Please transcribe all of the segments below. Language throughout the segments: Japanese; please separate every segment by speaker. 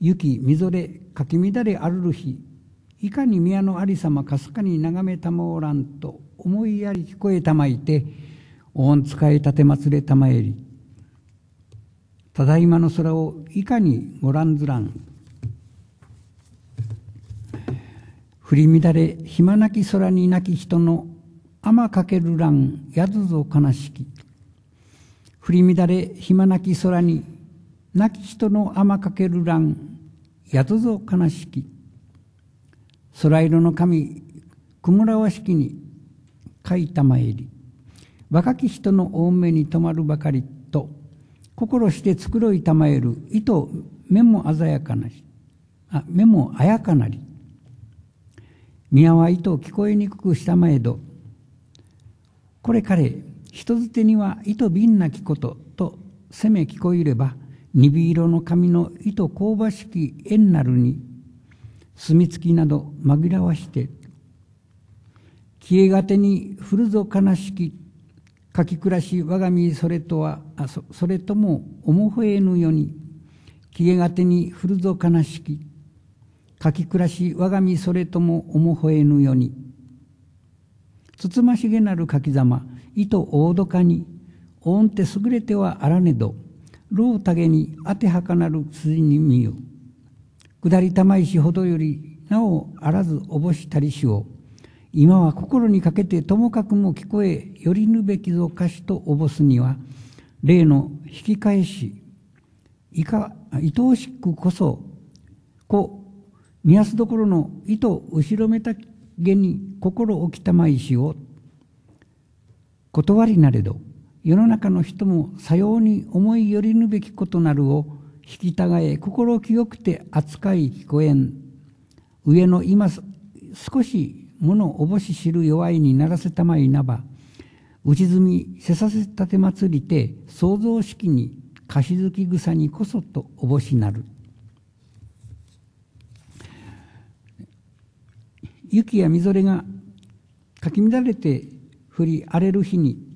Speaker 1: 雪みぞれかき乱れあるる日、いかに宮のありさまかすかに眺めたまおらんと思いやり聞こえたまいて、おん使い立てまつれたまえり、ただいまの空をいかにご覧ずらん。降り乱れ暇なき空に泣き人の天かける乱やずぞ悲しき。降り乱れ暇なき空に泣き人の天かける乱やずぞ悲しき。空色の神雲らわしきに書いたまえり、若き人の大目に留まるばかりと心して繕いたまえる糸目も鮮やかなし、目もあやかなり。宮は糸を聞こえにくくしたまえど、これ彼人づてには糸瓶なきこととせめ聞こえれば、にび色の髪の糸香ばしき縁なるに墨付きなど紛らわして、消えがてに降るぞ悲しきかき暮らし我が身それとはそれとも思ほえぬよに、消えがてに降るぞ悲しきかき暮らし我が身それとも思ほえぬよに、つつましげなる書きざま糸大どかにおんて優れてはあらねど、ろうたげにあてはかなる筋に見よ。下りたまいしほどよりなおあらずおぼしたりしを、今は心にかけてともかくも聞こえよりぬべきぞ歌詞とおぼすには、例の引き返しいか愛おしくこそ見やすどころの糸後ろめたげに心置きたまいしを、断りなれど世の中の人もさように思いよりぬべきことなるを引きたがえ心清くて扱い聞こえん。上の今少しものおぼし知る弱いにならせたまいなば、内積みせさせたてまつりて創造式にかしづき草にこそとおぼしなる。雪やみぞれがかき乱れて降り荒れる日に、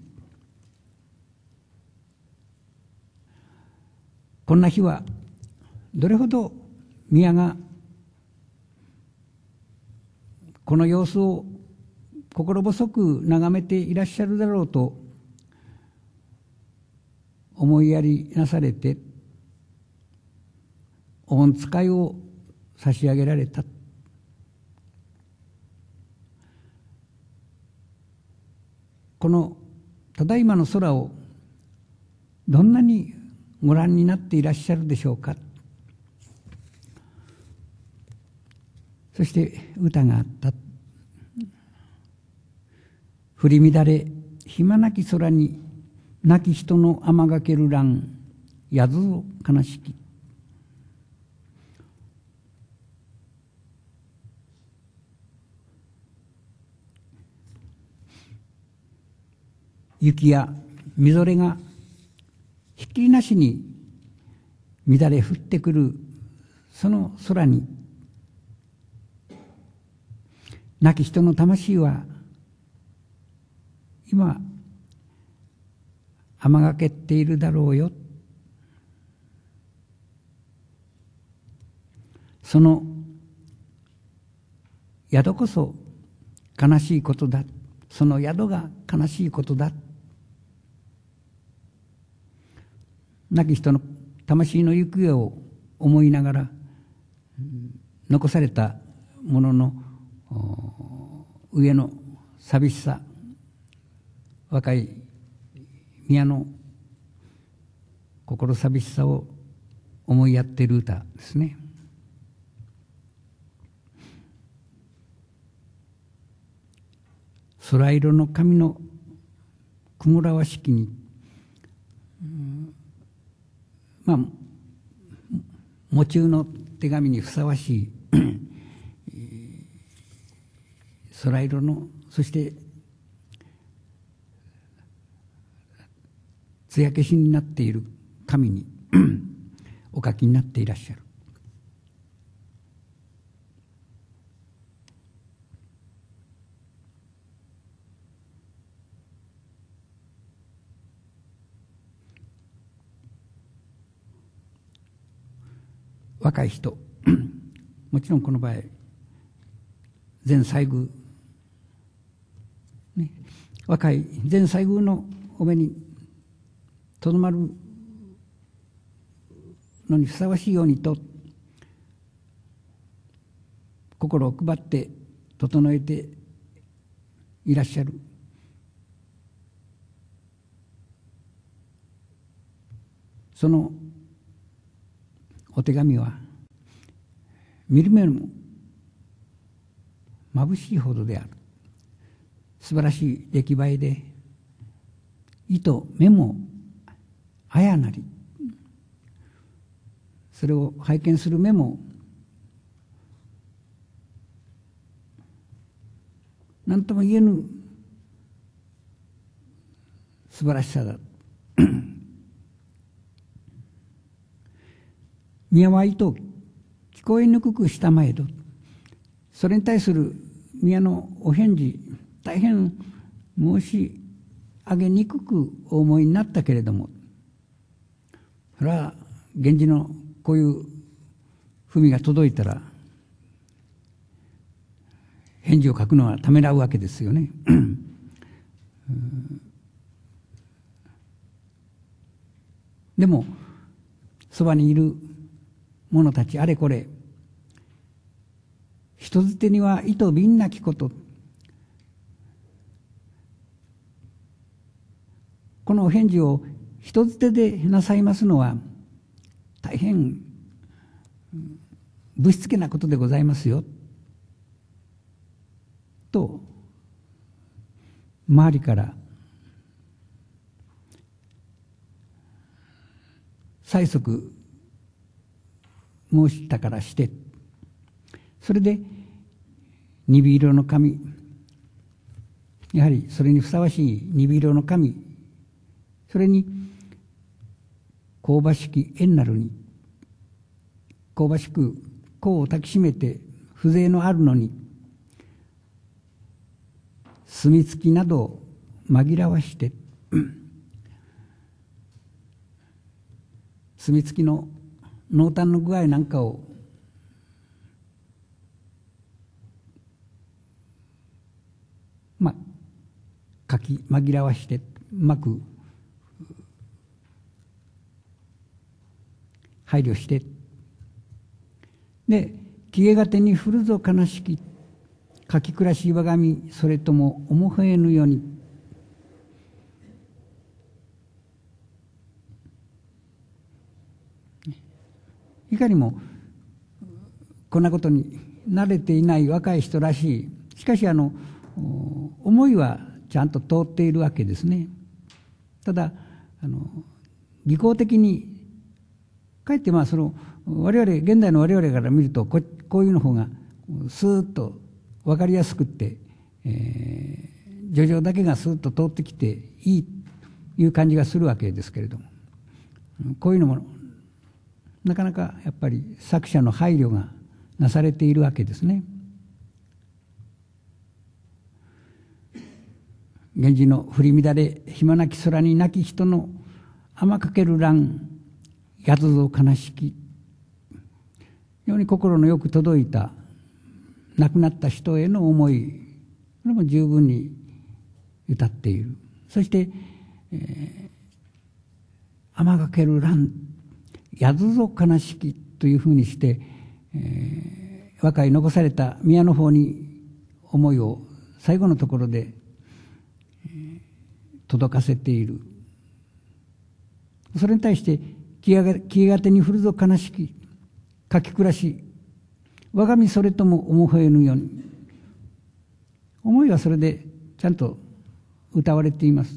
Speaker 1: こんな日はどれほど宮がこの様子を心細く眺めていらっしゃるだろうと思いやりなされて、おん使いを差し上げられた。このただいまの空をどんなにご覧になっていらっしゃるでしょうか。そして歌があった。降り乱れ暇なき空に泣き人の天がける乱やずぞ悲しき。雪やみぞれがひっきりなしに乱れ降ってくるその空に、亡き人の魂は今天がけっているだろうよ。その宿こそ悲しいことだ。その宿が悲しいことだ。亡き人の魂の行方を思いながら、残されたものの上の寂しさ、若い宮の心寂しさを思いやっている歌ですね。空色の髪の雲らわしきに、喪中の手紙にふさわしい空色の、そして艶消しになっている紙にお書きになっていらっしゃる。 若い人もちろんこの場合前西宮、ね、若い前西宮のお目にとどまるのにふさわしいようにと心を配って整えていらっしゃる。そのお手紙は見る目も眩しいほどである。素晴らしい出来栄えで、意と目もあやなり、それを拝見する目も何とも言えぬ素晴らしさだ。宮は意と聞こえにくくしたまえど、それに対する宮のお返事、大変申し上げにくくお思いになったけれども、それは源氏のこういう文が届いたら返事を書くのはためらうわけですよね。でもそばにいる者たちあれこれ、人づてには意と敏なきこと、このお返事を人づてでなさいますのは大変ぶしつけなことでございますよと周りから催促申したからして、それで鈍色の髪、やはりそれにふさわしい鈍色の髪、それに香ばしき縁なるに、香ばしく香を抱きしめて風情のあるのに、墨付きなどを紛らわして墨付きの濃淡の具合なんかを書き紛らわしてうまく配慮して、で消えがてに降るぞ悲しき書き暮らし我が身、それとも思えぬように、いかにもこんなことに慣れていない若い人らしい。しかし思いはちゃんと通っているわけですね。ただ技巧的にかえってその我々現代の我々から見るとこういうの方がスーッと分かりやすくって、叙情だけがスーッと通ってきていいという感じがするわけですけれども、こういうのもなかなかやっぱり作者の配慮がなされているわけですね。源氏の振り乱れ暇なき空に泣き人の天かける乱宿ぞ悲しき、非常に心のよく届いた亡くなった人への思い、これも十分に歌っている。そして天かける乱宿ぞ悲しきというふうにして、若い残された宮の方に思いを最後のところで届かせている。それに対して消えがてに降るぞ悲しき書き暮らし我が身それとも思えぬように、思いはそれでちゃんと歌われています。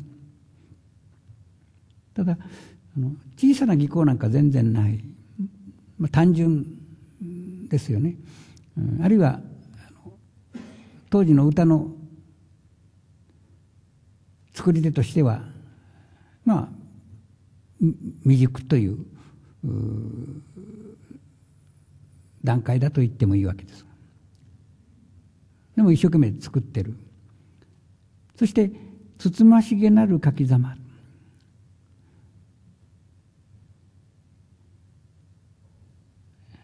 Speaker 1: ただ小さな技巧なんか全然ない、単純ですよね。あるいは当時の歌の作り手としては未熟という段階だと言ってもいいわけです。でも一生懸命作ってる。そしてつつましげなる書きざま、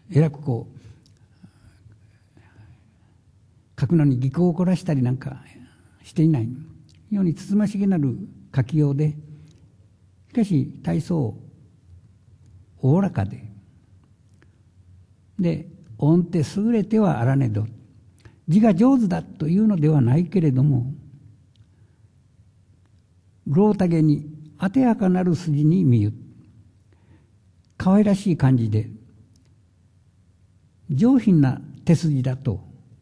Speaker 1: えらく書くのに技巧を凝らしたりなんかしていないようにつつましげなる書きようで、しかし大層おおらかで音程優れてはあらねど、字が上手だというのではないけれども、ろうたげにあてやかなる筋に見ゆ、可愛らしい感じで上品な手筋だと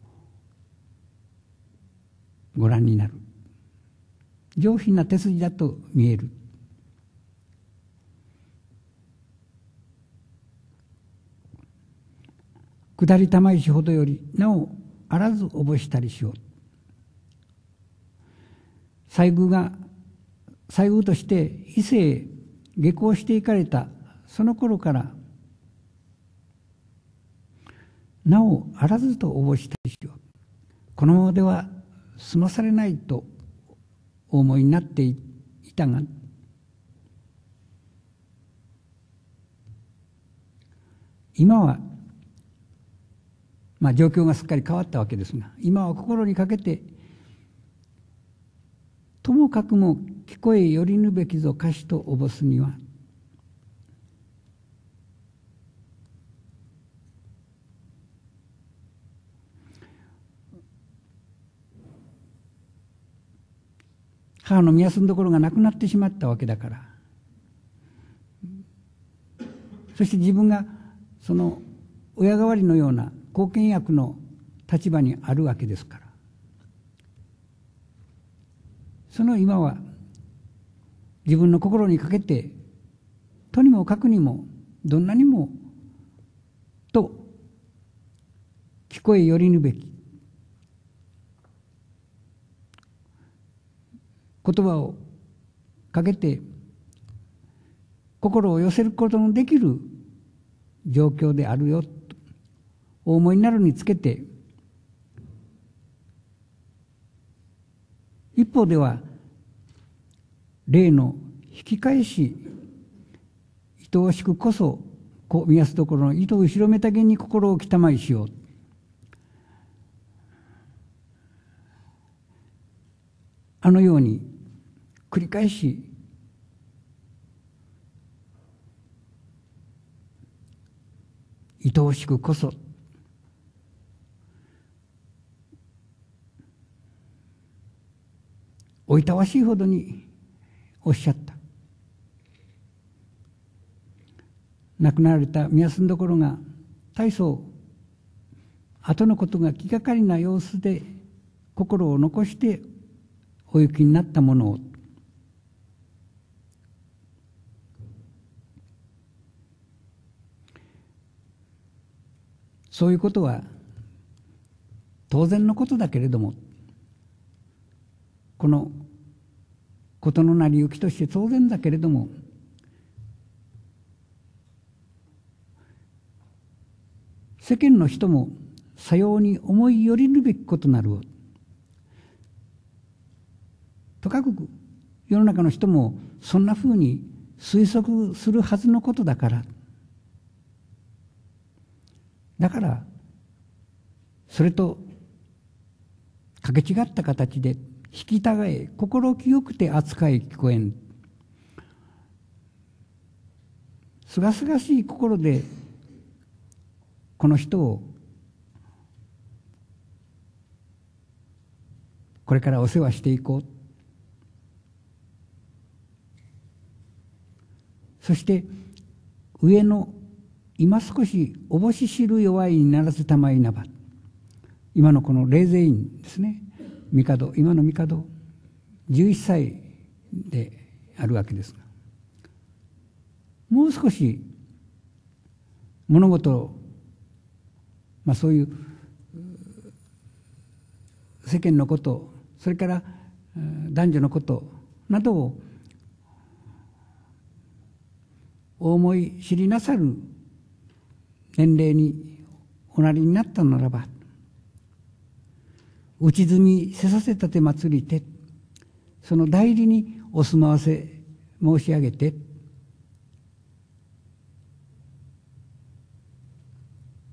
Speaker 1: ご覧になる。上品な手筋だと見える。下り玉石ほどよりなおあらずおぼしたりしよう。西宮として伊勢へ下校していかれたその頃からなおあらずとおぼしたりしよう。このままでは済まされないとお思いになっていたが、今は状況がすっかり変わったわけですが、今は心にかけてともかくも聞こえよりぬべきぞ歌詞とおぼすには、母の宮住んどころがなくなってしまったわけだから、そして自分がその親代わりのような後見役の立場にあるわけですから、その今は自分の心にかけてとにもかくにもどんなにもと聞こえよりぬべき言葉をかけて心を寄せることのできる状況であるよとお思いになるにつけて、一方では例の引き返し愛おしくこそ見やすところの糸を後ろめたげに心をきたまいしよう、あのように繰り返し愛おしくこそおいたわしいほどにおっしゃった。亡くなられた宮住どころが大層後のことが気がかりな様子で心を残してお行きになったものを、そういうことは当然のことだけれども、このことの成り行きとして当然だけれども、世間の人もさように思いよりぬべきことなるを、とかく世の中の人もそんなふうに推測するはずのことだから、それとかけ違った形で引きたがえ心清くて扱い聞こえん、すがすがしい心でこの人をこれからお世話していこう、そして上の今少しおぼし知る弱いにならせたまいなば、今のこの霊勢院ですね、帝、今の帝11歳であるわけですが、もう少し物事を、そういう世間のこと、それから男女のことなどをお思い知りなさる年齢におなりになったならば、内積みせさせたて祭りて、その代理にお住まわせ申し上げて、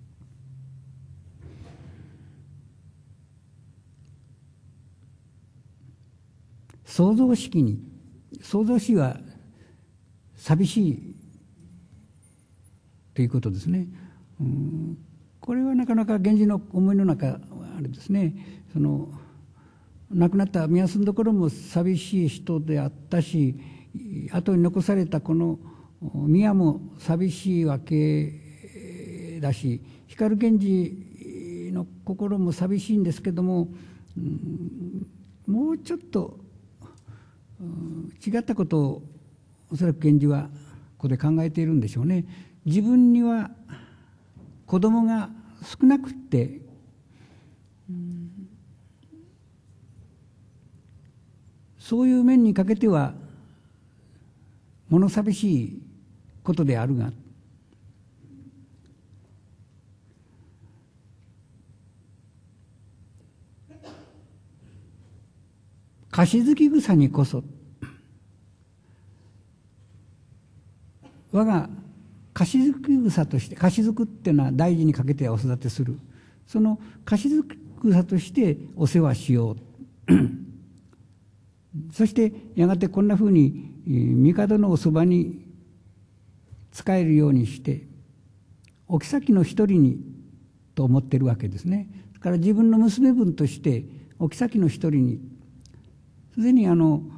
Speaker 1: 創造式に、創造主は寂しいということですね。これはなかなか源氏の思いの中、あれですね、亡くなった宮住所も寂しい人であったし、後に残されたこの宮も寂しいわけだし、光源氏の心も寂しいんですけども、もうちょっと違ったことをおそらく源氏はここで考えているんでしょうね。自分には子供が少なくって、そういう面にかけては物寂しいことであるが、かしづき草にこそ、我がかしづき草として、かしづくっていうのは大事にかけてお育てする、そのかしづき草としてお世話しようそしてやがてこんなふうに帝のおそばに仕えるようにしてお妃の一人にと思ってるわけですね。だから自分の娘分としてお妃の一人に、すでに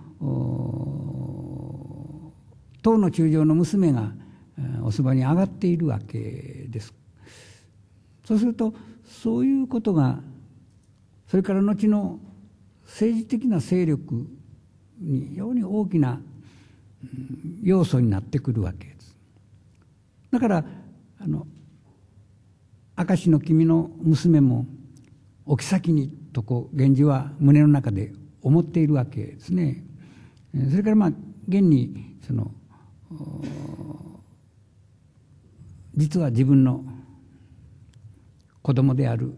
Speaker 1: 唐の中将の娘がおそばに上がっているわけです。そうするとそういうことが、それから後の政治的な勢力に非常に大きな要素になってくるわけです。だから明石の君の娘もお妃にと源氏は胸の中で思っているわけですね。それから現に実は自分の子供である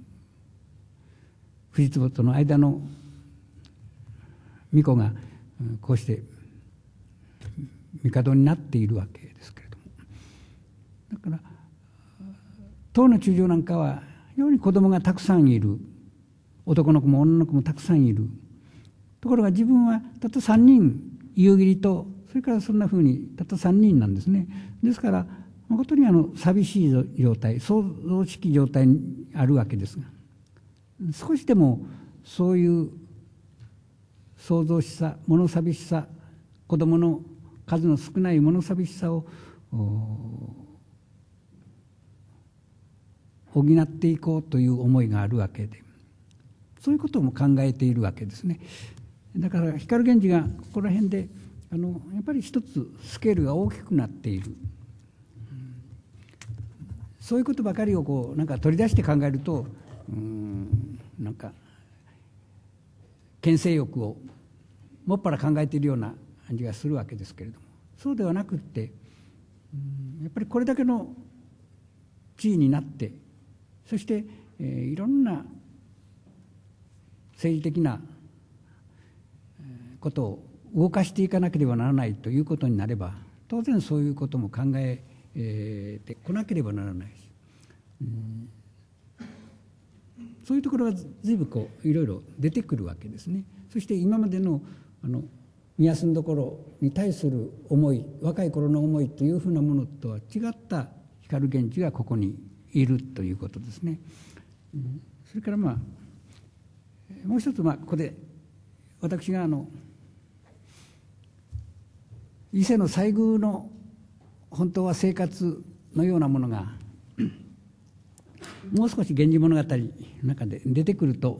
Speaker 1: 藤壺との間の巫女がこうして帝になっているわけですけれども、だから唐の中将なんかは非常に子供がたくさんいる、男の子も女の子もたくさんいる。ところが自分はたった3人、夕霧とそれからそんなふうにたった3人なんですね。ですから誠に寂しい状態、創造式状態にあるわけですが、少しでもそういう創造しさ、物寂しさ、子供の数の少ない物寂しさを補っていこうという思いがあるわけで、そういうことも考えているわけですね。だから光源氏がここら辺でやっぱり一つスケールが大きくなっている、そういうことばかりをなんか取り出して考えると、なんか権勢欲をもっぱら考えているような感じがするわけですけれども、そうではなくって、やっぱりこれだけの地位になって、そして、いろんな政治的なことを動かしていかなければならないということになれば、当然そういうことも考えてこなければならないし、そういうところが随分いろいろ出てくるわけですね。そして今までの宮住所に対する思い、若い頃の思いというふうなものとは違った光源氏がここにいるということですね。それからもう一つここで私が伊勢の西宮の本当は生活のようなものがもう少し源氏物語の中で出てくると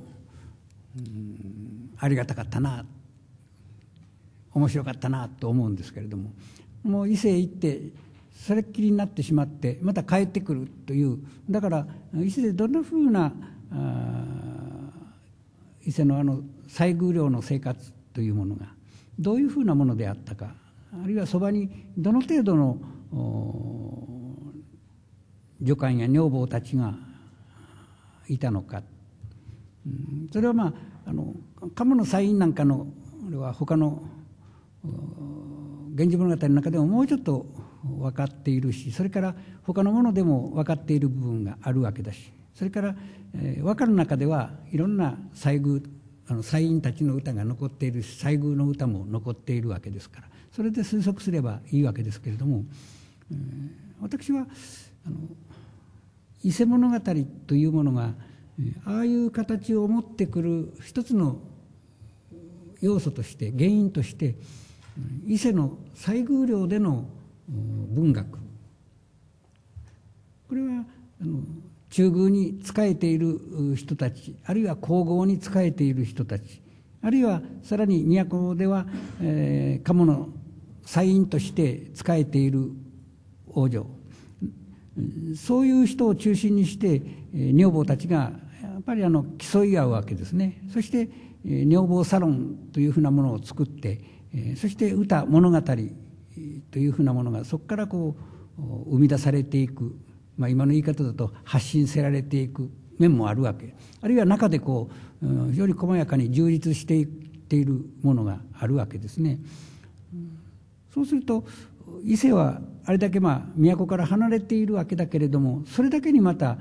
Speaker 1: ありがたかったな、面白かったなと思うんですけれども、もう伊勢へ行ってそれっきりになってしまってまた帰ってくるという、だから伊勢でどんなふうな伊勢の西宮領の生活というものがどういうふうなものであったか、あるいはそばにどの程度の女官や女房たちがいたのか、それは鴨の西院なんかのあれは他の源氏物語の中でももうちょっと分かっているし、それから他のものでも分かっている部分があるわけだし、それから和歌の中ではいろんな西宮祭院たちの歌が残っているし、西宮の歌も残っているわけですから、それで推測すればいいわけですけれども、私は伊勢物語というものがああいう形を持ってくる一つの要素として、原因として伊勢の西宮領での文学、これは中宮に仕えている人たち、あるいは皇后に仕えている人たち、あるいはさらに都では、鴨の祭院として仕えている王女、そういう人を中心にして女房たちがやっぱり競い合うわけですね。そして女房サロンというふうなものを作って、そして歌物語というふうなものがそこから生み出されていく、今の言い方だと発信せられていく面もあるわけ、あるいは中で非常に細やかに充実していっているものがあるわけですね。そうすると伊勢はあれだけ都から離れているわけだけれども、それだけにまた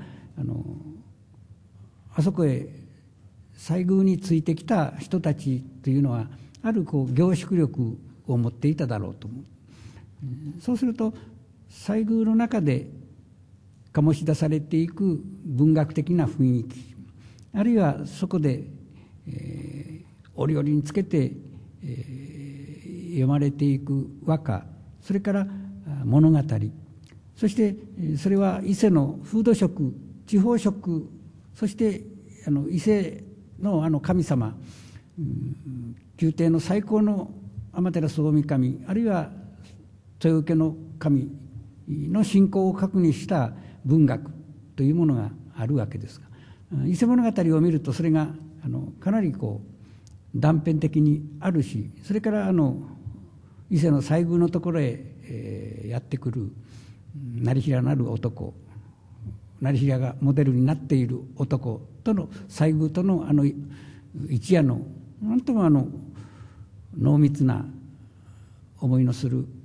Speaker 1: あそこへ西宮についてきた人たちというのはある凝縮力を持っていただろうと思う。そうすると西宮の中で醸し出されていく文学的な雰囲気、あるいはそこで、折々につけて、読まれていく和歌、それから物語、そしてそれは伊勢の風土色、地方色、そして伊勢の神様、宮廷の最高の天照大神、あるいは豊受の神の信仰を核にした文学というものがあるわけですが、伊勢物語を見るとそれがかなり断片的にあるし、それから伊勢の西宮のところへ、やってくる業平なる男、業平がモデルになっている男との西宮との一夜のなんとも濃密な思いのする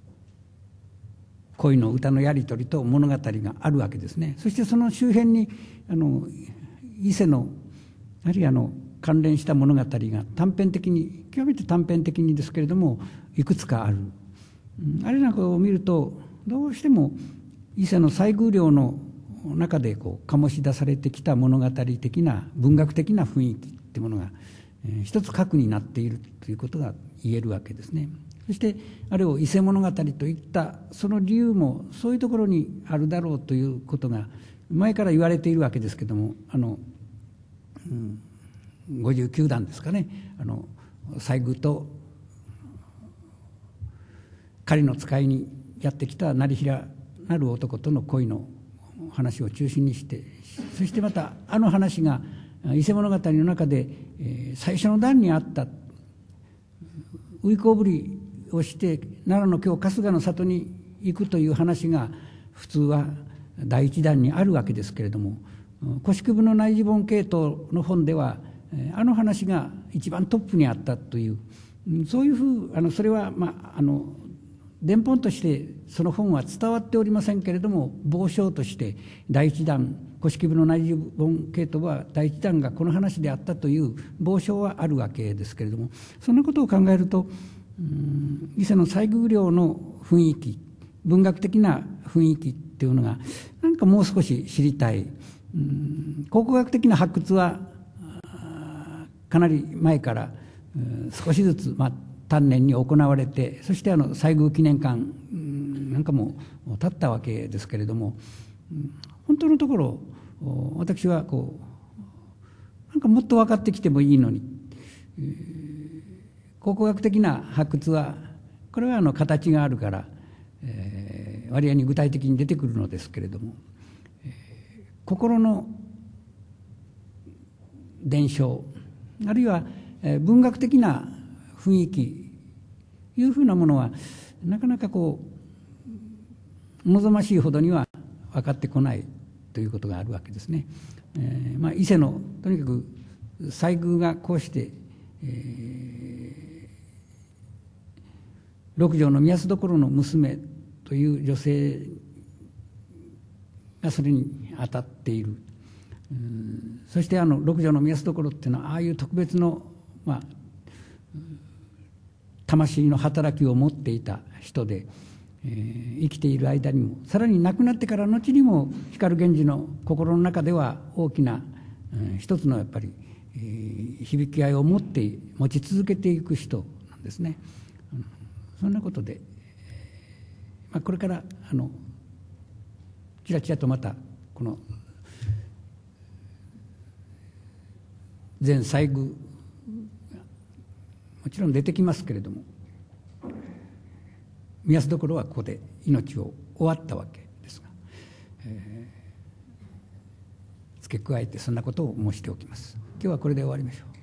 Speaker 1: 恋の歌のやり取りと物語があるわけですね。そしてその周辺に伊勢のあるいは関連した物語が短編的に、極めて短編的にですけれどもいくつかある。あれなんかを見るとどうしても伊勢の西宮領の中で醸し出されてきた物語的な文学的な雰囲気っていうものが、一つ核になっているということが言えるわけですね。そしてあれを伊勢物語といったその理由もそういうところにあるだろうということが前から言われているわけですけども、59段ですかね、西宮と狩りの使いにやってきた業平なる男との恋の話を中心にして、そしてまた話が伊勢物語の中で、最初の段にあったウイコぶりをして奈良の京春日の里に行くという話が普通は第一弾にあるわけですけれども、越首の内示本系統の本では話が一番トップにあったという、そういうふうそれは伝本としてその本は伝わっておりませんけれども、傍証として第一弾越首の内示本系統は第一弾がこの話であったという傍証はあるわけですけれども、そんなことを考えると伊勢の西宮領の雰囲気、文学的な雰囲気っていうのがなんかもう少し知りたい。考古学的な発掘はかなり前から少しずつ丹念に行われて、そして西宮記念館なんかも建ったわけですけれども、本当のところ私はなんかもっと分かってきてもいいのに、考古学的な発掘はこれは形があるから、割合に具体的に出てくるのですけれども、心の伝承、あるいは文学的な雰囲気いうふうなものはなかなか望ましいほどには分かってこないということがあるわけですね。伊勢のとにかく西宮がこうして、六条の宮須所の娘という女性がそれに当たっている。 そして六条の宮所っていうのはああいう特別の、魂の働きを持っていた人で、生きている間にも、さらに亡くなってから後にも光源氏の心の中では大きな、一つのやっぱり、響き合いを持ち続けていく人なんですね。そんなことで、これからちらちらとまたこの前西宮もちろん出てきますけれども、宮洲所はここで命を終わったわけですが、付け加えてそんなことを申しておきます。今日はこれで終わりましょう。